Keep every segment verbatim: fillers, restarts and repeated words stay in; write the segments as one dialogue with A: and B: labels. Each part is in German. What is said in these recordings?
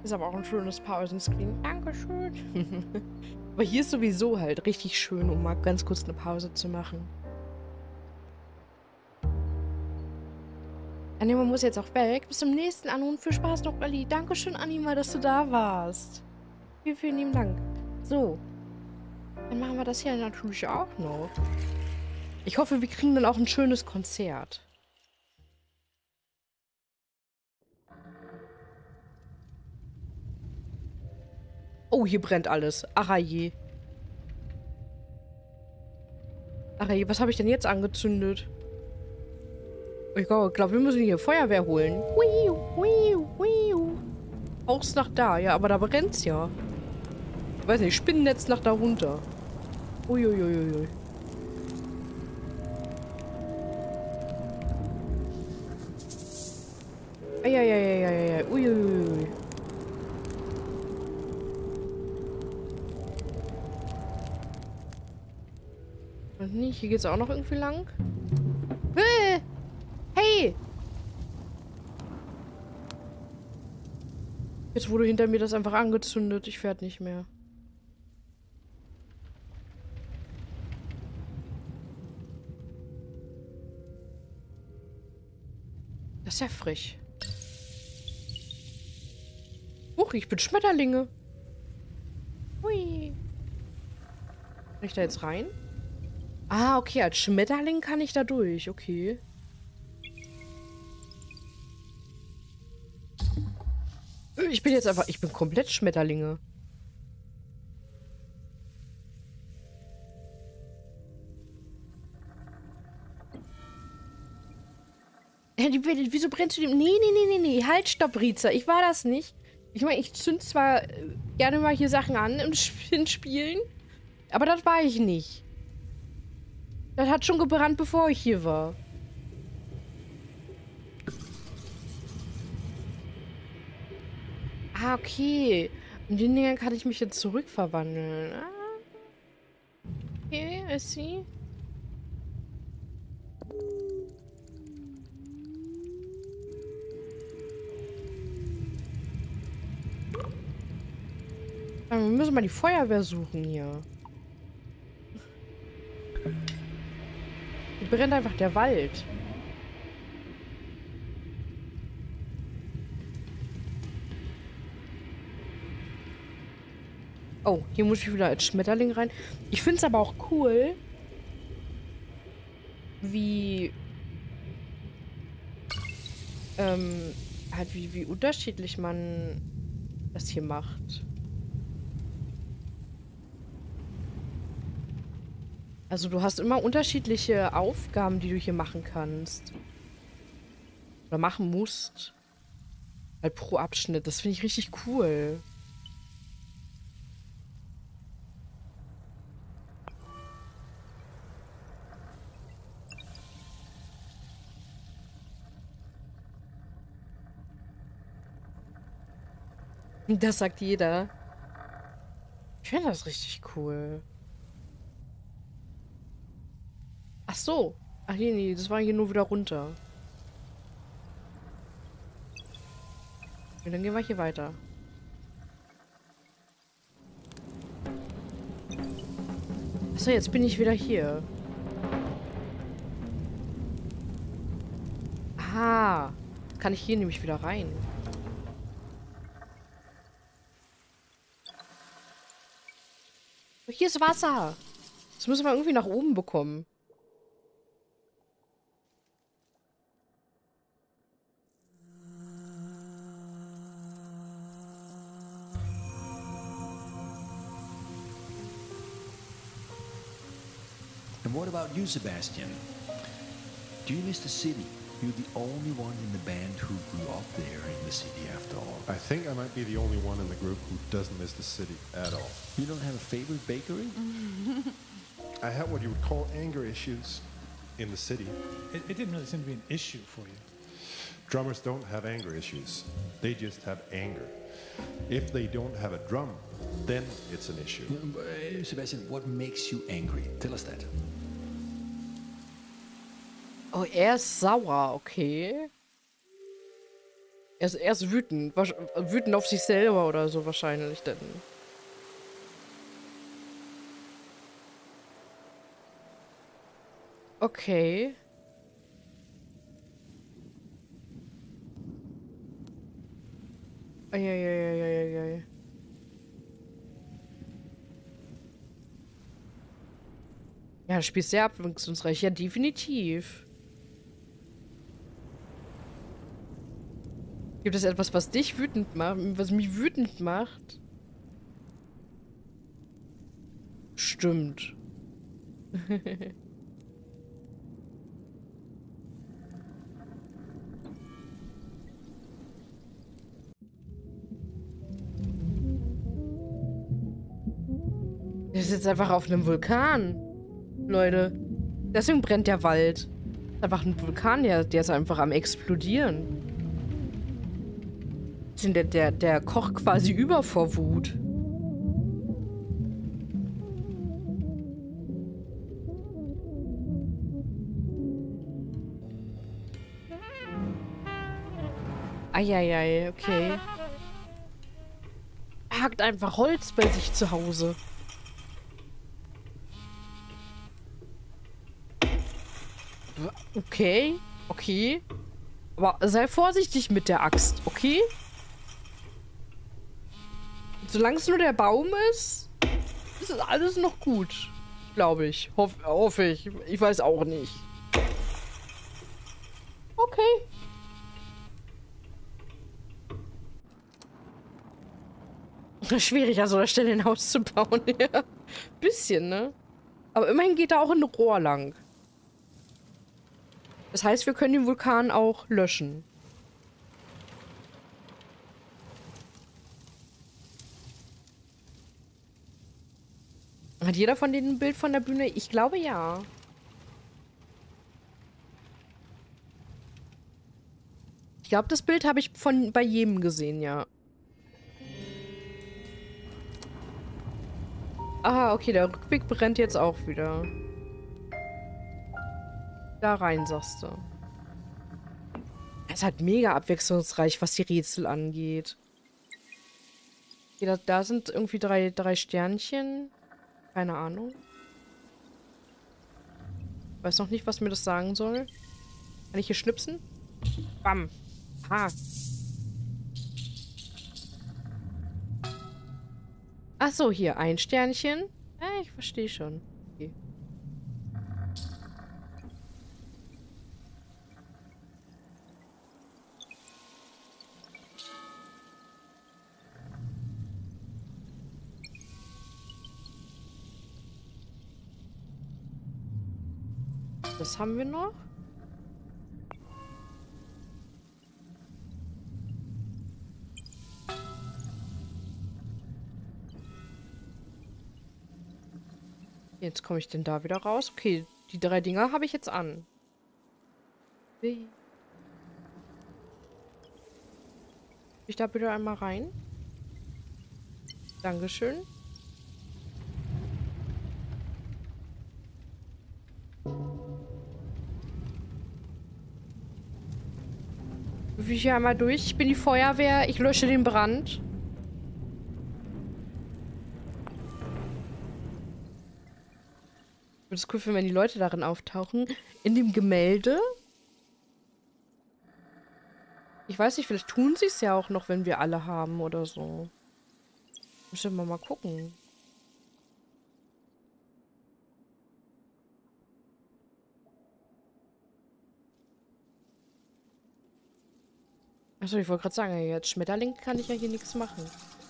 A: Ist aber auch ein schönes Pausenscreen. Dankeschön. Aber hier ist sowieso halt richtig schön, um mal ganz kurz eine Pause zu machen. Anima muss jetzt auch weg. Bis zum nächsten Anruf. Viel Spaß noch, Ali. Dankeschön, Anima, dass du da warst. Vielen, vielen lieben Dank. So. Dann machen wir das hier natürlich auch noch. Ich hoffe, wir kriegen dann auch ein schönes Konzert. Oh, hier brennt alles. Araje. Araje, was habe ich denn jetzt angezündet? Ich glaube, wir müssen hier Feuerwehr holen. Wiu, wiu, wiu. Auch's nach da. Ja, aber da brennt's ja. Ich weiß nicht, Spinnennetz nach da runter. Uiuiuiui. Eieieiei. Uiuiui. Und nicht, hier geht's auch noch irgendwie lang. Hey! Hey! Jetzt wurde hinter mir das einfach angezündet. Ich fährt nicht mehr. Das ist ja frech. Huch, ich bin Schmetterlinge. Hui. Kann ich da jetzt rein? Ah, okay, als Schmetterling kann ich da durch. Okay. Ich bin jetzt einfach... Ich bin komplett Schmetterlinge. Wieso brennst du dem... Nee, nee, nee, nee, nee. Halt, stopp, Riza. Ich war das nicht. Ich meine, ich zünd zwar gerne mal hier Sachen an im Spielen, aber das war ich nicht. Das hat schon gebrannt, bevor ich hier war. Ah, okay. Und den Dingen kann ich mich jetzt zurückverwandeln. Ah. Okay, I see. Wir müssen mal die Feuerwehr suchen hier. Hier brennt einfach der Wald. Oh, hier muss ich wieder als Schmetterling rein. Ich finde es aber auch cool, wie ähm, halt wie, wie unterschiedlich man das hier macht. Also du hast immer unterschiedliche Aufgaben, die du hier machen kannst. Oder machen musst. Halt pro Abschnitt. Das finde ich richtig cool. Das sagt jeder. Ich finde das richtig cool. Ach so. Ach nee, nee, das war hier nur wieder runter. Und dann gehen wir hier weiter. Achso, jetzt bin ich wieder hier. Aha. Jetzt kann ich hier nämlich wieder rein. Hier ist Wasser. Das müssen wir irgendwie nach oben bekommen.
B: And what about you, Sebastian? Do you miss the city? You're the only one in the band who grew up there in the city after all.
C: I think I might be the only one in the group who doesn't miss the city at all.
B: You don't have a favorite bakery?
C: I have what you would call anger issues in the city.
D: It, it didn't really seem to be an issue for you.
C: Drummers don't have anger issues. They just have anger. If they don't have a drum, then it's an issue.
B: Uh, Sebastian, what makes you angry? Tell us that.
A: Oh, er ist sauer, okay. Er ist, er ist wütend. Wasch- Wütend auf sich selber oder so wahrscheinlich dann. Okay. Eieieiei. Ja, das Spiel ist sehr abwechslungsreich. Ja, definitiv. Gibt es etwas, was dich wütend macht? Was mich wütend macht? Stimmt. Das ist jetzt einfach auf einem Vulkan. Leute. Deswegen brennt der Wald. Einfach ein Vulkan, der, der ist einfach am explodieren. Der, der, der kocht quasi über vor Wut. Eieiei, okay. Er hackt einfach Holz bei sich zu Hause. Okay, okay. Aber sei vorsichtig mit der Axt, okay? Solange es nur der Baum ist, ist es alles noch gut. Glaube ich. Hoff, hoffe ich. Ich weiß auch nicht. Okay. Schwierig, an so einer Stelle ein Haus zu bauen. Ja. Bisschen, ne? Aber immerhin geht da auch ein Rohr lang. Das heißt, wir können den Vulkan auch löschen. Hat jeder von denen ein Bild von der Bühne? Ich glaube, ja. Ich glaube, das Bild habe ich von bei jedem gesehen, ja. Ah, okay, der Rückweg brennt jetzt auch wieder. Da rein, sagst du. Es ist halt mega abwechslungsreich, was die Rätsel angeht. Okay, da, da sind irgendwie drei, drei Sternchen. Keine Ahnung. Weiß noch nicht, was mir das sagen soll. Kann ich hier schnipsen? Bam. Ha. Ach so, hier ein Sternchen. Ja, ich verstehe schon. Okay. Das haben wir noch. Jetzt komme ich denn da wieder raus? Okay, die drei Dinger habe ich jetzt an. Will ich da bitte einmal rein? Dankeschön. Will ich hier einmal durch? Ich bin die Feuerwehr. Ich lösche den Brand. Ich würde es cool finden, wenn die Leute darin auftauchen. In dem Gemälde. Ich weiß nicht, vielleicht tun sie es ja auch noch, wenn wir alle haben oder so. Müssen wir mal gucken. Achso, ich wollte gerade sagen, jetzt Schmetterling kann ich ja hier nichts machen.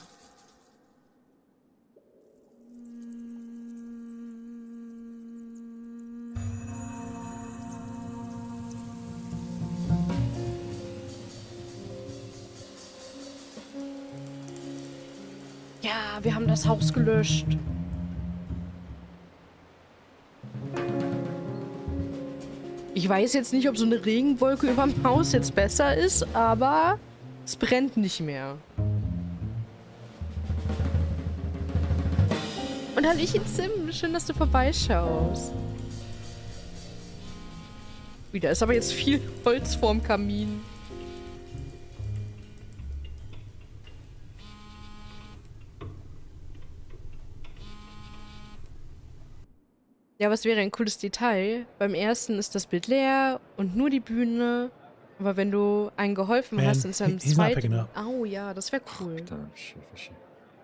A: Ja, wir haben das Haus gelöscht. Ich weiß jetzt nicht, ob so eine Regenwolke über dem Haus jetzt besser ist, aber es brennt nicht mehr. Und dann ich in Sim. Schön, dass du vorbeischaust. Wieder ist aber jetzt viel Holz vorm Kamin. Ja, was wäre ein cooles Detail? Beim ersten ist das Bild leer und nur die Bühne. Aber wenn du einen geholfen
D: Man,
A: hast, in seinem
D: he- he's not picking
A: zweiten...
D: up.
A: Oh ja, das wäre cool.
E: Da, schiffe, schiffe.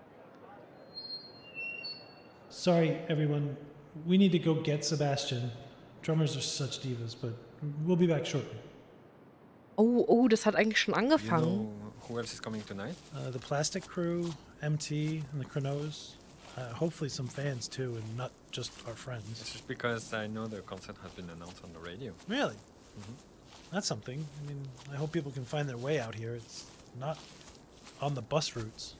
D: Sorry, everyone. We need to go get Sebastian. Drummers are such divas, but we'll be back shortly.
A: Oh, oh, das hat eigentlich schon
E: You
A: angefangen.
E: know who else is coming tonight?
D: Uh, the Plastic Crew, M T, and the Chronos. Uh, hopefully some fans too, and not just our friends.
E: It's just because I know the concert has been announced on the radio.
D: Really? That's something. I mean, I hope people can find their way out here. It's not on the bus routes.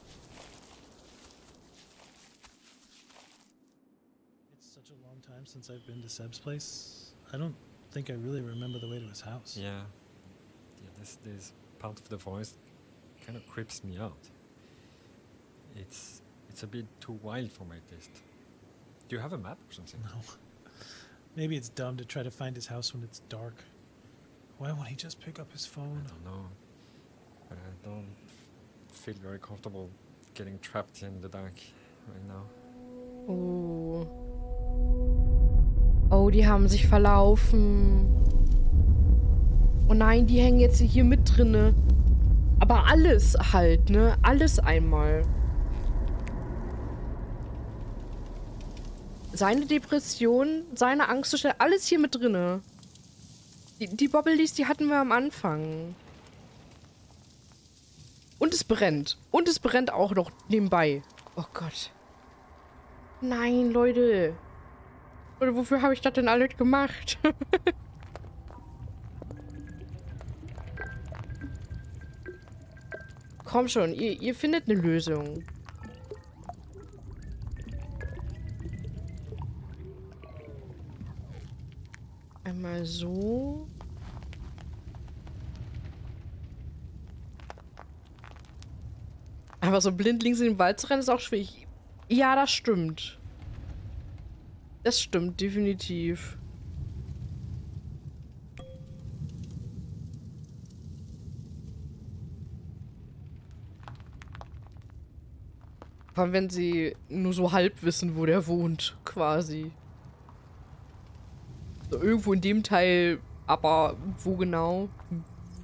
D: It's such a long time since I've been to Seb's place. I don't think I really remember the way to his house.
E: Yeah. Yeah, this this part of the voice kind of creeps me out. It's it's a bit too wild for my taste. Do you have a map or something?
D: No. Maybe it's dumb to try to find his house when it's dark. Why won't he just pick up his
E: I
D: phone?
E: don't know. But I don't feel very comfortable getting trapped in the dark right now.
A: Oh. Oh, die haben sich verlaufen. Oh nein, die hängen jetzt hier mit drinne. Aber alles halt, ne? Alles einmal. Seine Depression, seine Angstzustände, alles hier mit drinne. Die, die Bobbelies, die hatten wir am Anfang. Und es brennt. Und es brennt auch noch nebenbei. Oh Gott. Nein, Leute. Oder wofür habe ich das denn alles gemacht? Komm schon, ihr, ihr findet eine Lösung. Einmal so. Aber so blind links in den Wald zu rennen ist auch schwierig. Ja, das stimmt. Das stimmt, definitiv. Vor allem, wenn sie nur so halb wissen, wo der wohnt, quasi. So irgendwo in dem Teil, aber wo genau? Hm.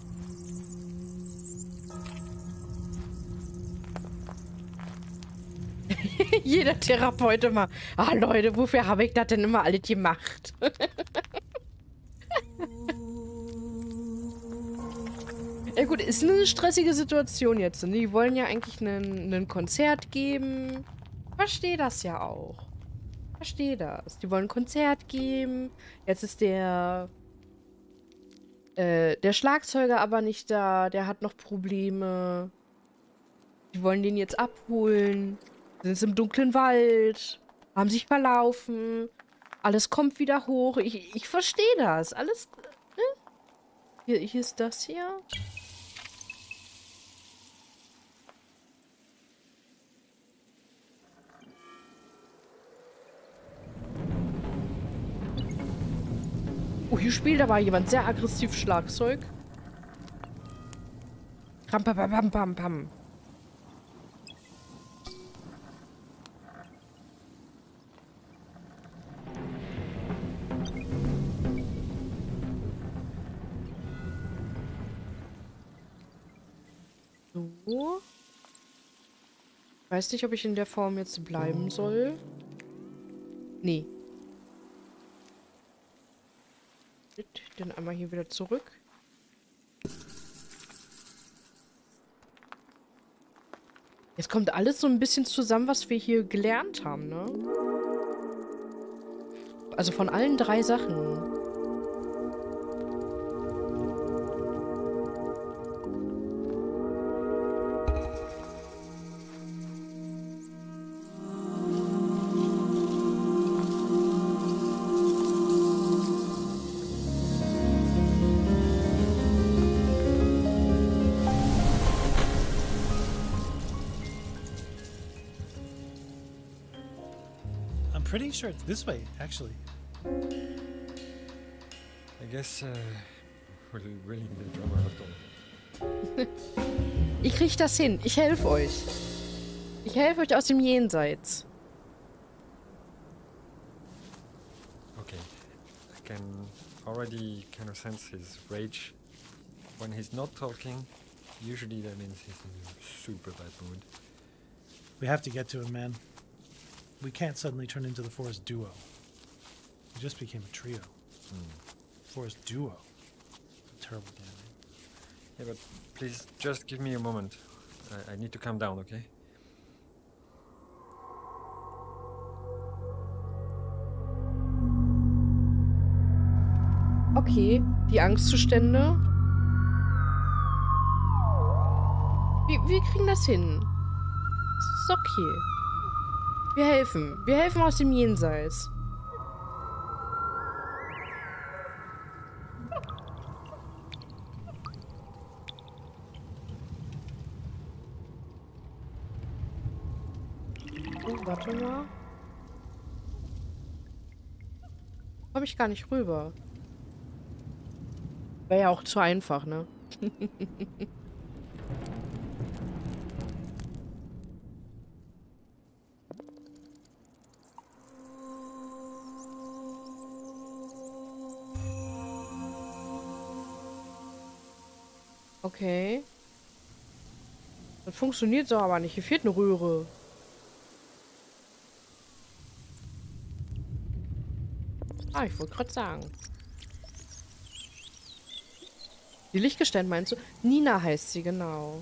A: Jeder Therapeut immer. Ah, Leute, wofür habe ich das denn immer alles gemacht? Ja gut, ist eine stressige Situation jetzt. Ne? Die wollen ja eigentlich ein Konzert geben. Verstehe das ja auch. Verstehe das. Die wollen ein Konzert geben. Jetzt ist der äh, der Schlagzeuger aber nicht da. Der hat noch Probleme. Die wollen den jetzt abholen. Sind im dunklen Wald. Haben sich verlaufen. Alles kommt wieder hoch. Ich, ich verstehe das. Alles... Ne? Hier, hier ist das hier. Oh, hier spielt aber jemand sehr aggressiv Schlagzeug. Ram, pam, pam, pam, pam. So. Weiß nicht, ob ich in der Form jetzt bleiben soll. Nee. Dann einmal hier wieder zurück. Jetzt kommt alles so ein bisschen zusammen, was wir hier gelernt haben, ne? Also von allen drei Sachen.
D: Pretty sure it's this way, actually.
E: I guess uh, we'll really need a drummer after all.
A: Ich krieg das hin. Ich helfe euch. Ich helfe euch aus dem Jenseits.
E: can already kind of sense his rage. When he's not talking, usually that means he's in a super bad mood.
D: We have to get to him, man. We can't suddenly turn into the Forest Duo. We just became a trio. Forest Duo. A terrible damn name.
E: Yeah, but please just give me a moment. I, I need to calm down, okay?
A: Okay, die Angstzustände. Wir, wir kriegen das hin. Das ist okay. Wir helfen. Wir helfen aus dem Jenseits. Oh, warte mal. Komme ich gar nicht rüber. Wäre ja auch zu einfach, ne? Okay. Das funktioniert so aber nicht. Hier fehlt eine Röhre. Ah, ich wollte gerade sagen. Die Lichtgestalt meinst du? Nina heißt sie, genau.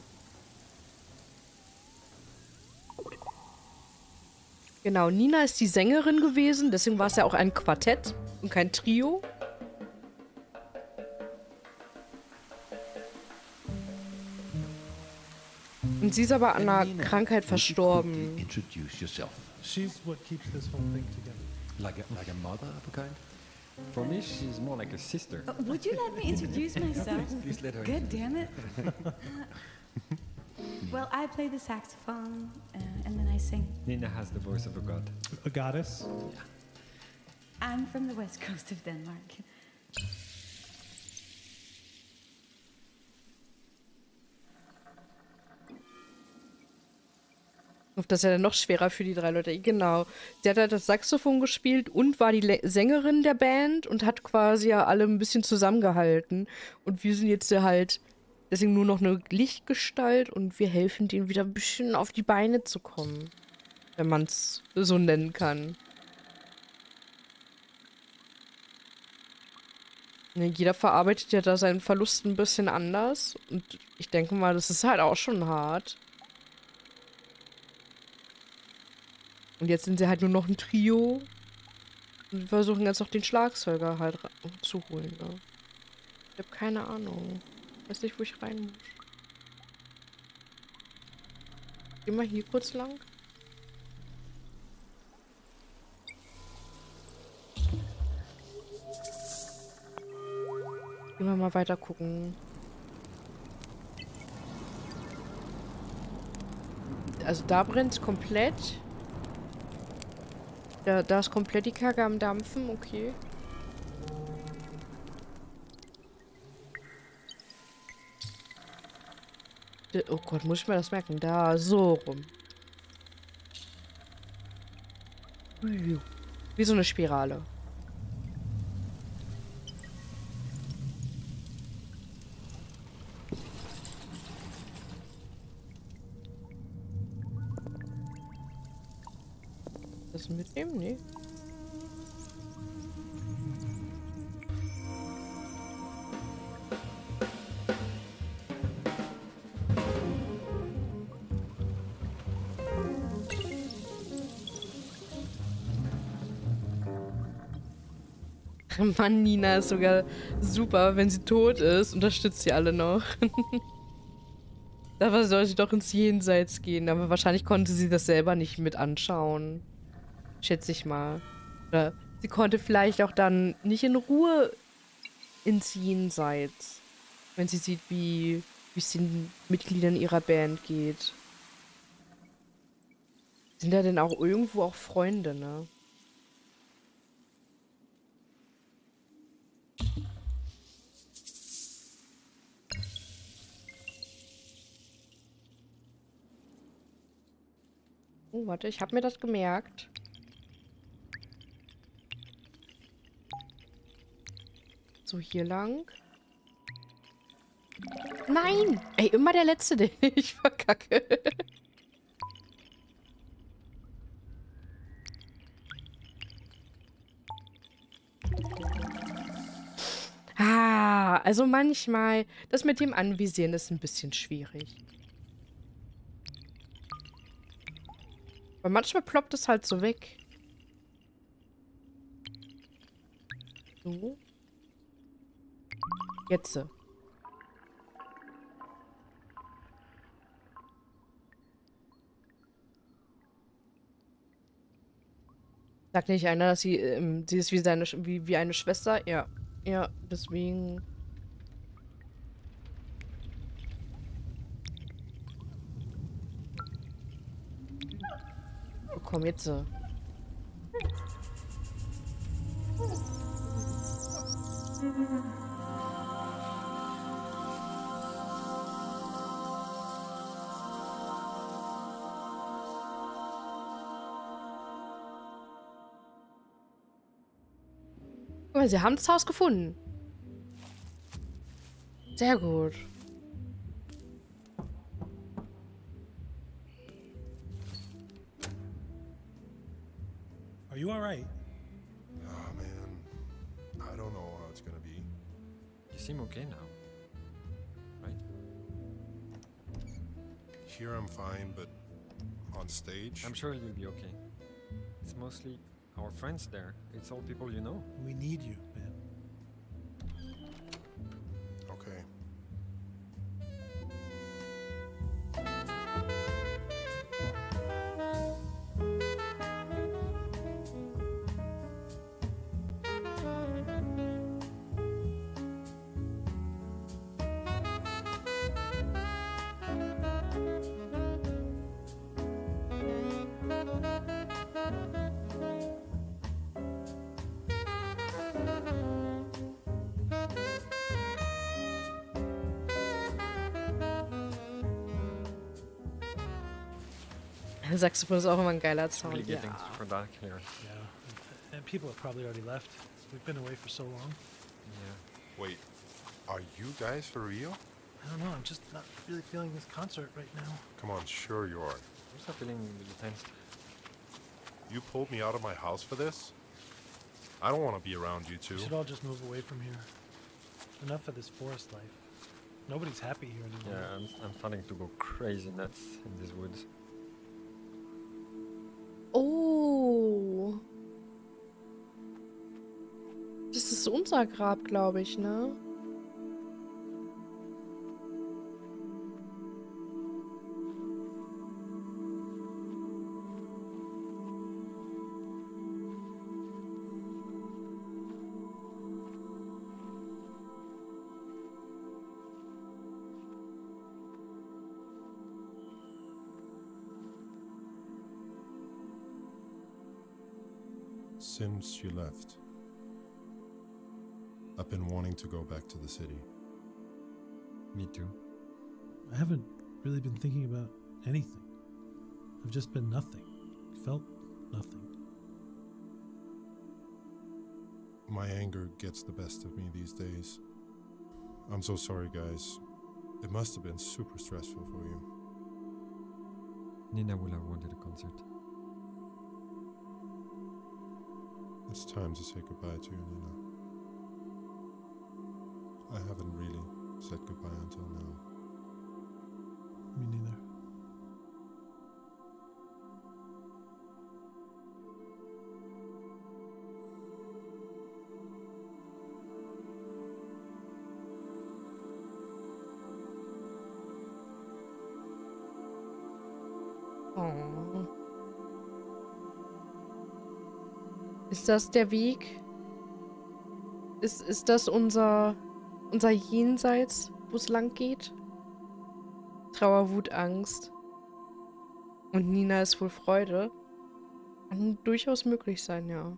A: Genau, Nina ist die Sängerin gewesen. Deswegen war es ja auch ein Quartett und kein Trio. Und sie ist aber an einer
B: Nina,
A: Krankheit
B: would you
A: verstorben.
B: quickly introduce yourself.
D: She's what keeps this whole thing together.
B: Like a, like a mother of a kind?
E: For me, she's more like a sister.
F: Uh, would you let me introduce myself?
E: Please let her.
F: God damn it. Well, I play the saxophone uh, and then I sing.
E: Nina has the voice of a god.
D: A goddess?
F: I'm from the west coast of Denmark.
A: Das ist ja dann noch schwerer für die drei Leute. Genau. Sie hat halt das Saxophon gespielt und war die Le Sängerin der Band und hat quasi ja alle ein bisschen zusammengehalten. Und wir sind jetzt ja halt deswegen nur noch eine Lichtgestalt und wir helfen denen wieder ein bisschen auf die Beine zu kommen. Wenn man es so nennen kann. Ne, jeder verarbeitet ja da seinen Verlust ein bisschen anders. Und ich denke mal, das ist halt auch schon hart. Und jetzt sind sie halt nur noch ein Trio. Und wir versuchen jetzt noch den Schlagzeuger halt zu holen. Ne? Ich habe keine Ahnung. Ich weiß nicht, wo ich rein muss. Geh mal hier kurz lang. Gehen wir mal weiter gucken. Also da brennt es komplett. Da, da ist komplett die Kacke am Dampfen, okay. D oh Gott, muss ich mir das merken? Da, so rum. Wie so eine Spirale. Das mitnehmen? Nee. Mann, Nina ist sogar super. Wenn sie tot ist, unterstützt sie alle noch. Da soll sie doch ins Jenseits gehen. Aber wahrscheinlich konnte sie das selber nicht mit anschauen. Schätze ich mal. Oder sie konnte vielleicht auch dann nicht in Ruhe ins Jenseits. Wenn sie sieht, wie wie es den Mitgliedern ihrer Band geht. Sind da denn auch irgendwo auch Freunde, ne? Oh, warte, ich habe mir das gemerkt. So, hier lang. Nein! Ey, immer der Letzte, den ich verkacke. Ah, also manchmal, das mit dem Anvisieren ist ein bisschen schwierig. Weil manchmal ploppt es halt so weg. So. Jetzt. Sagt nicht einer, dass sie, ähm, sie ist wie seine, Sch- wie, wie eine Schwester? Ja. Ja, deswegen. Oh, komm, jetzt. so. Guck mal, sie haben das Haus gefunden. Sehr gut.
D: Are you alright?
C: Oh man, I don't know how it's gonna be.
E: You seem okay now, right?
C: Here I'm fine, but on stage,
E: I'm sure you'll be okay. It's mostly our friends there. It's all people you know.
D: We need you, man.
C: okay.
A: Saxophon ist auch immer ein geiler
E: It's really
A: Sound.
E: getting
A: Ja.
E: super dark here.
D: Yeah. And people have probably already left. We've been away for so long.
E: Yeah.
C: Wait, are you guys for real?
D: I don't know. I'm just not really feeling this concert right now.
C: Come on, sure you are.
E: I'm also feeling really tense.
C: You pulled me out of my house for this? I don't want to be around you two.
D: We should all just move away from here. Enough of this forest life. Nobody's happy here anymore.
E: Yeah, I'm, I'm starting to go crazy nuts in these woods.
A: Oh. Das ist unser Grab, glaube ich, ne?
C: Since you left, I've been wanting to go back to the city.
E: Me too.
D: I haven't really been thinking about anything. I've just been nothing. Felt nothing.
C: My anger gets the best of me these days. I'm so sorry, guys. It must have been super stressful for you.
E: Nina would have wanted a concert.
C: It's time to say goodbye to you, Nina. I haven't really said goodbye until now.
D: Me neither.
A: Oh. Ist das der Weg? Ist, ist das unser, unser Jenseits, wo es lang geht? Trauer, Wut, Angst. Und Nina ist wohl Freude. Kann durchaus möglich sein, ja.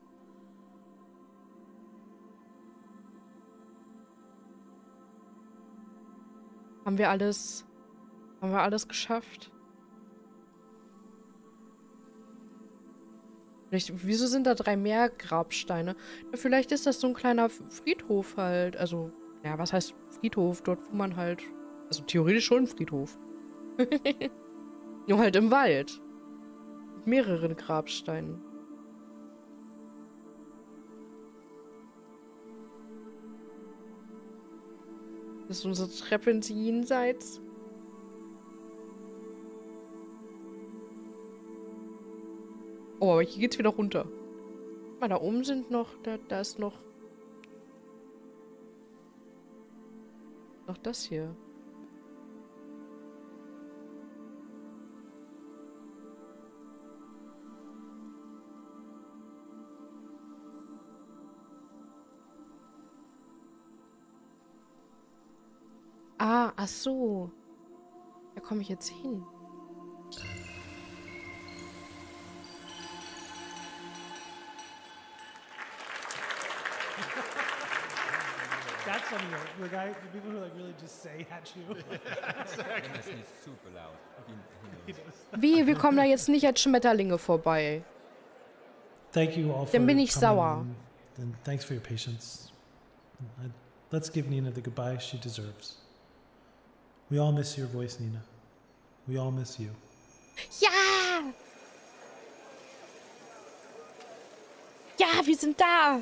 A: Haben wir alles, haben wir alles geschafft? Vielleicht, wieso sind da drei mehr Grabsteine? Ja, vielleicht ist das so ein kleiner Friedhof halt. Also, ja, was heißt Friedhof? Dort, wo man halt... Also theoretisch schon ein Friedhof. Nur halt im Wald. Mit mehreren Grabsteinen. Das ist unsere Treppe ins Jenseits. Oh, aber hier geht's wieder runter. Guck mal, da oben sind noch, da, da ist noch, noch das hier. Ah, ach so. Da komme ich jetzt hin.
D: That's funny. The guy, the people who like really just say at you.
G: Emerson is super loud. He, he knows.
A: Wie, wir kommen da jetzt nicht als Schmetterlinge vorbei.
D: Thank you all for
A: Dann bin ich
D: coming
A: sauer.
D: and- And thanks for your patience. I, let's give Nina the goodbye she deserves. We all miss your voice, Nina. We all miss you.
A: Ja! Ja, wir sind da!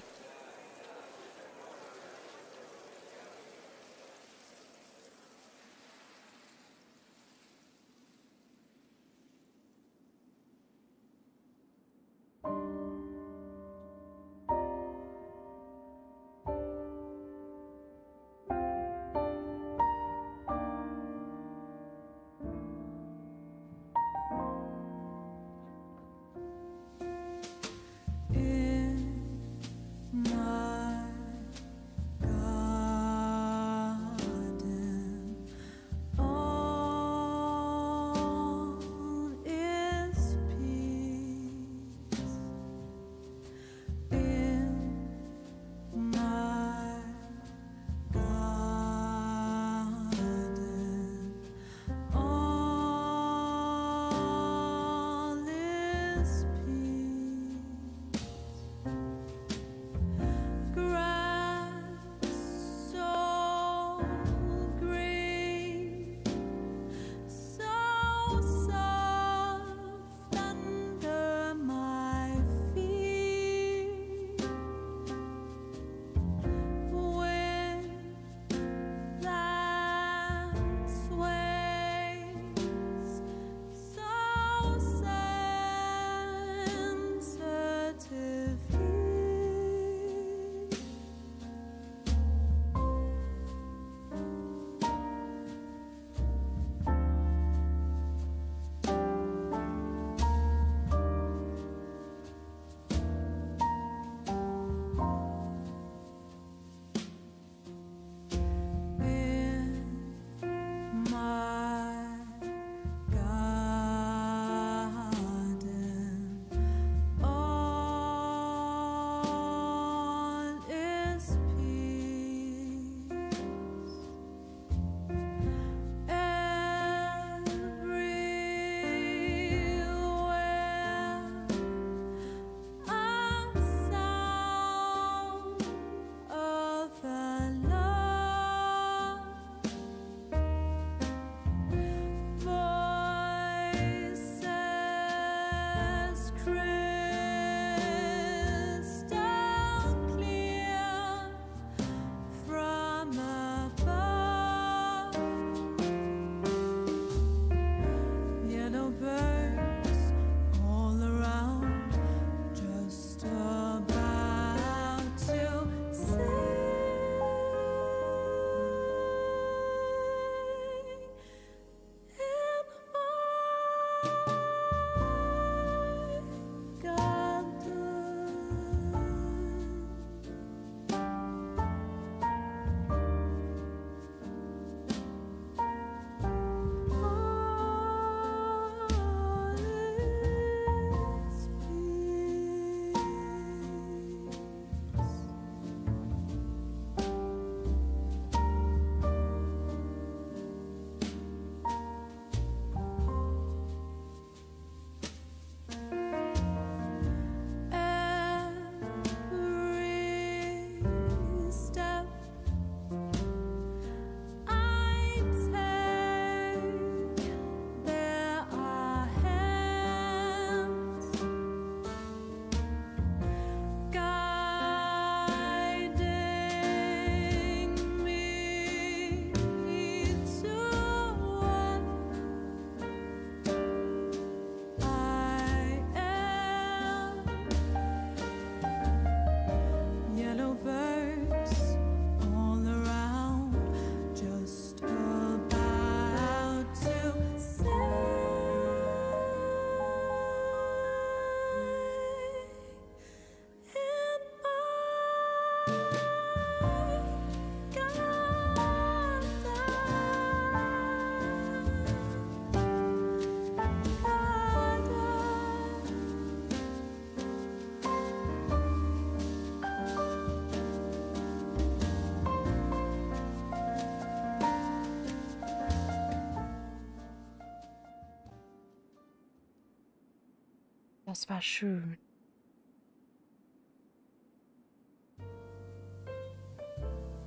A: Das war schön.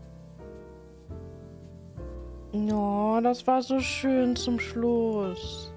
A: Ja, das war so schön zum Schluss.